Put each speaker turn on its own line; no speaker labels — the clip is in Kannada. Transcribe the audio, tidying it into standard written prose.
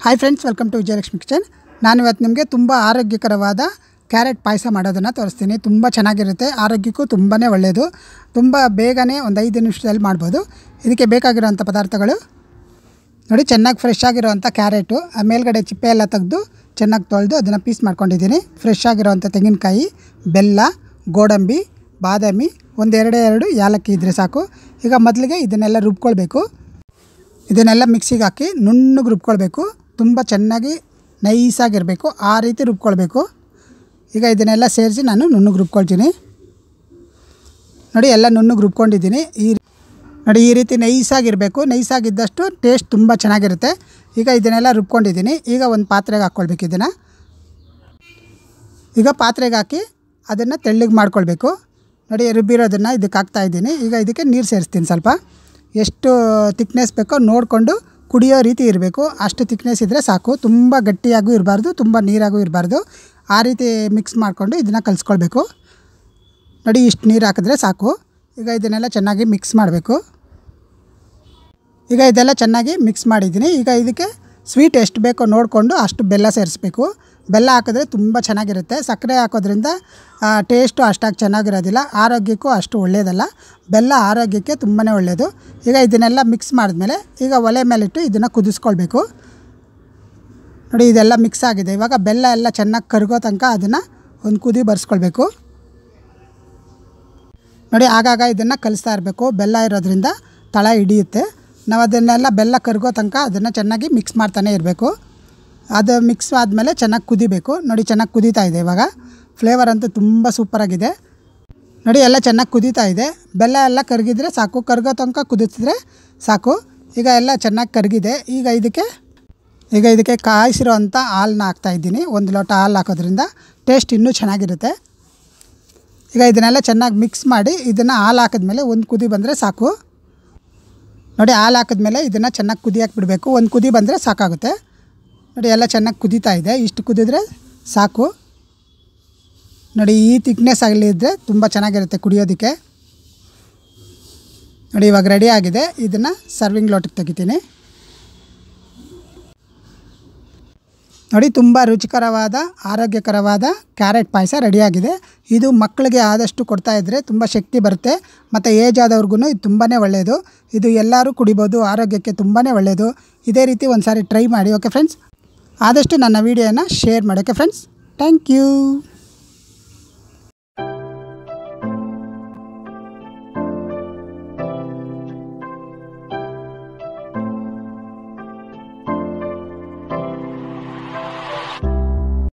Hi friends, welcome to Vijayalakshmi kitchen. ನಾನು ಇವತ್ತು ನಿಮಗೆ ತುಂಬ ಆರೋಗ್ಯಕರವಾದ ಕ್ಯಾರೆಟ್ ಪಾಯಸ ಮಾಡೋದನ್ನು ತೋರಿಸ್ತೀನಿ. ತುಂಬ ಚೆನ್ನಾಗಿರುತ್ತೆ, ಆರೋಗ್ಯಕ್ಕೂ ತುಂಬಾ ಒಳ್ಳೆಯದು. ತುಂಬ ಬೇಗನೆ ಒಂದು 5 ನಿಮಿಷದಲ್ಲಿ ಮಾಡ್ಬೋದು. ಇದಕ್ಕೆ ಬೇಕಾಗಿರೋವಂಥ ಪದಾರ್ಥಗಳು ನೋಡಿ, ಚೆನ್ನಾಗಿ ಫ್ರೆಶ್ ಆಗಿರೋವಂಥ ಕ್ಯಾರೆಟು, ಮೇಲ್ಗಡೆ ಚಿಪ್ಪೆ ಎಲ್ಲ ತೆಗೆದು ಚೆನ್ನಾಗಿ ತೊಳೆದು ಅದನ್ನು ಪೀಸ್ ಮಾಡ್ಕೊಂಡಿದ್ದೀನಿ. ಫ್ರೆಶ್ ಆಗಿರೋವಂಥ ತೆಂಗಿನಕಾಯಿ, ಬೆಲ್ಲ, ಗೋಡಂಬಿ, ಬಾದಾಮಿ, ಎರಡು ಯಾಲಕ್ಕಿ ಇದ್ದರೆ ಸಾಕು. ಈಗ ಮೊದಲಿಗೆ ಇದನ್ನೆಲ್ಲ ರುಬ್ಕೊಳ್ಬೇಕು. ಇದನ್ನೆಲ್ಲ ಮಿಕ್ಸಿಗೆ ಹಾಕಿ ನುಣ್ಣಗೆ ರುಬ್ಕೊಳ್ಬೇಕು. ತುಂಬ ಚೆನ್ನಾಗಿ ನೈಸಾಗಿರಬೇಕು, ಆ ರೀತಿ ರುಬ್ಕೊಳ್ಬೇಕು. ಈಗ ಇದನ್ನೆಲ್ಲ ಸೇರಿಸಿ ನಾನು ನುಣ್ಣಗೆ ರುಬ್ಕೊಳ್ತೀನಿ. ನೋಡಿ, ಎಲ್ಲ ನುಣ್ಣಗೆ ರುಬ್ಕೊಂಡಿದ್ದೀನಿ. ನೋಡಿ, ಈ ರೀತಿ ನೈಸಾಗಿರಬೇಕು. ನೈಸಾಗಿದ್ದಷ್ಟು ಟೇಸ್ಟ್ ತುಂಬ ಚೆನ್ನಾಗಿರುತ್ತೆ. ಈಗ ಇದನ್ನೆಲ್ಲ ರುಬ್ಕೊಂಡಿದ್ದೀನಿ. ಈಗ ಒಂದು ಪಾತ್ರೆಗೆ ಹಾಕ್ಕೊಳ್ಬೇಕು. ಈಗ ಪಾತ್ರೆಗೆ ಹಾಕಿ ಅದನ್ನು ತೆಳ್ಳಗೆ ಮಾಡ್ಕೊಳ್ಬೇಕು. ನೋಡಿ, ರುಬ್ಬಿರೋದನ್ನು ಇದಕ್ಕೆ ಹಾಕ್ತಾಯಿದ್ದೀನಿ. ಈಗ ಇದಕ್ಕೆ ನೀರು ಸೇರಿಸ್ತೀನಿ. ಸ್ವಲ್ಪ ಎಷ್ಟು ತಿಕ್ನೆಸ್ ಬೇಕೋ ನೋಡಿಕೊಂಡು ಕುಡಿಯೋ ರೀತಿ ಇರಬೇಕು. ಅಷ್ಟು ತಿಕ್ನೆಸ್ ಇದ್ದರೆ ಸಾಕು. ತುಂಬ ಗಟ್ಟಿಯಾಗೂ ಇರಬಾರ್ದು, ತುಂಬ ನೀರಾಗೂ ಇರಬಾರ್ದು. ಆ ರೀತಿ ಮಿಕ್ಸ್ ಮಾಡಿಕೊಂಡು ಇದನ್ನು ಕಲಿಸ್ಕೊಳ್ಬೇಕು. ನೋಡಿ, ಇಷ್ಟು ನೀರು ಹಾಕಿದ್ರೆ ಸಾಕು. ಈಗ ಇದನ್ನೆಲ್ಲ ಚೆನ್ನಾಗಿ ಮಿಕ್ಸ್ ಮಾಡಬೇಕು. ಈಗ ಇದೆಲ್ಲ ಚೆನ್ನಾಗಿ ಮಿಕ್ಸ್ ಮಾಡಿದ್ದೀನಿ. ಈಗ ಇದಕ್ಕೆ ಸ್ವೀಟ್ ಎಷ್ಟು ಬೇಕೋ ನೋಡಿಕೊಂಡು ಅಷ್ಟು ಬೆಲ್ಲ ಸೇರಿಸ್ಬೇಕು. ಬೆಲ್ಲ ಹಾಕಿದ್ರೆ ತುಂಬ ಚೆನ್ನಾಗಿರುತ್ತೆ. ಸಕ್ಕರೆ ಹಾಕೋದ್ರಿಂದ ಟೇಸ್ಟು ಅಷ್ಟಾಗಿ ಚೆನ್ನಾಗಿರೋದಿಲ್ಲ, ಆರೋಗ್ಯಕ್ಕೂ ಅಷ್ಟು ಒಳ್ಳೆಯದಲ್ಲ. ಬೆಲ್ಲ ಆರೋಗ್ಯಕ್ಕೆ ತುಂಬಾ ಒಳ್ಳೆಯದು. ಈಗ ಇದನ್ನೆಲ್ಲ ಮಿಕ್ಸ್ ಮಾಡಿದ್ಮೇಲೆ ಈಗ ಒಲೆ ಮೇಲಿಟ್ಟು ಇದನ್ನು ಕುದಿಸ್ಕೊಳ್ಬೇಕು. ನೋಡಿ, ಇದೆಲ್ಲ ಮಿಕ್ಸ್ ಆಗಿದೆ. ಇವಾಗ ಬೆಲ್ಲ ಎಲ್ಲ ಚೆನ್ನಾಗಿ ಕರಗೋ ತನಕ ಅದನ್ನು ಒಂದು ಕುದಿ ಬರ್ಸ್ಕೊಳ್ಬೇಕು. ನೋಡಿ, ಆಗಾಗ ಇದನ್ನು ಕಲಿಸ್ತಾ ಇರಬೇಕು. ಬೆಲ್ಲ ಇರೋದ್ರಿಂದ ತಳ ಹಿಡಿಯುತ್ತೆ. ನಾವು ಅದನ್ನೆಲ್ಲ ಬೆಲ್ಲ ಕರಗೋ ತನಕ ಅದನ್ನು ಚೆನ್ನಾಗಿ ಮಿಕ್ಸ್ ಮಾಡ್ತಾನೆ ಇರಬೇಕು. ಅದು ಮಿಕ್ಸ್ ಆದಮೇಲೆ ಚೆನ್ನಾಗಿ ಕುದಿಬೇಕು. ನೋಡಿ, ಚೆನ್ನಾಗಿ ಕುದೀತಾ ಇದೆ. ಇವಾಗ ಫ್ಲೇವರ್ ಅಂತೂ ತುಂಬ ಸೂಪರಾಗಿದೆ. ನೋಡಿ, ಎಲ್ಲ ಚೆನ್ನಾಗಿ ಕುದೀತಾ ಇದೆ. ಬೆಲ್ಲ ಎಲ್ಲ ಕರಗಿದ್ರೆ ಸಾಕು, ಕರಗೋ ತನಕ ಕುದಿಸಿದ್ರೆ ಸಾಕು. ಈಗ ಎಲ್ಲ ಚೆನ್ನಾಗಿ ಕರಗಿದೆ. ಈಗ ಇದಕ್ಕೆ ಕಾಯಿಸಿರೋ ಅಂಥ ಹಾಲನ್ನ ಹಾಕ್ತಾಯಿದ್ದೀನಿ. 1 ಲೋಟ ಹಾಲು ಹಾಕೋದ್ರಿಂದ ಟೇಸ್ಟ್ ಇನ್ನೂ ಚೆನ್ನಾಗಿರುತ್ತೆ. ಈಗ ಇದನ್ನೆಲ್ಲ ಚೆನ್ನಾಗಿ ಮಿಕ್ಸ್ ಮಾಡಿ ಇದನ್ನು ಹಾಲು ಹಾಕಿದ್ಮೇಲೆ ಒಂದು ಕುದಿ ಬಂದರೆ ಸಾಕು. ನೋಡಿ, ಹಾಲು ಹಾಕಿದ್ಮೇಲೆ ಇದನ್ನು ಚೆನ್ನಾಗಿ ಕುದಿಯಕ್ಕೆ ಬಿಡಬೇಕು. ಒಂದು ಕುದಿ ಬಂದರೆ ಸಾಕಾಗುತ್ತೆ. ನೋಡಿ, ಎಲ್ಲ ಚೆನ್ನಾಗಿ ಕುದೀತಾ ಇದೆ. ಇಷ್ಟು ಕುದಿದ್ರೆ ಸಾಕು. ನೋಡಿ, ಈ ತಿಕ್ನೆಸ್ ಆಗಲಿದ್ದರೆ ತುಂಬ ಚೆನ್ನಾಗಿರುತ್ತೆ ಕುಡಿಯೋದಕ್ಕೆ. ನೋಡಿ, ಇವಾಗ ರೆಡಿ ಆಗಿದೆ. ಇದನ್ನು ಸರ್ವಿಂಗ್ ಲೋಟಕ್ಕೆ ತೆಗಿತೀನಿ. ನೋಡಿ, ತುಂಬ ರುಚಿಕರವಾದ ಆರೋಗ್ಯಕರವಾದ ಕ್ಯಾರೆಟ್ ಪಾಯಸ ರೆಡಿಯಾಗಿದೆ. ಇದು ಮಕ್ಕಳಿಗೆ ಆದಷ್ಟು ಕೊಡ್ತಾಯಿದ್ರೆ ತುಂಬ ಶಕ್ತಿ ಬರುತ್ತೆ. ಮತ್ತು ಏಜ್ ಆದವ್ರಿಗೂ ಇದು ತುಂಬಾ ಒಳ್ಳೆಯದು. ಇದು ಎಲ್ಲರೂ ಕುಡಿಬೋದು, ಆರೋಗ್ಯಕ್ಕೆ ತುಂಬಾ ಒಳ್ಳೆಯದು. ಇದೇ ರೀತಿ ಒಂದು ಸಾರಿ ಟ್ರೈ ಮಾಡಿ. ಓಕೆ ಫ್ರೆಂಡ್ಸ್, ಆದಷ್ಟು ನನ್ನ ವೀಡಿಯೋನ ಶೇರ್ ಮಾಡಿ. Okay friends, thank you.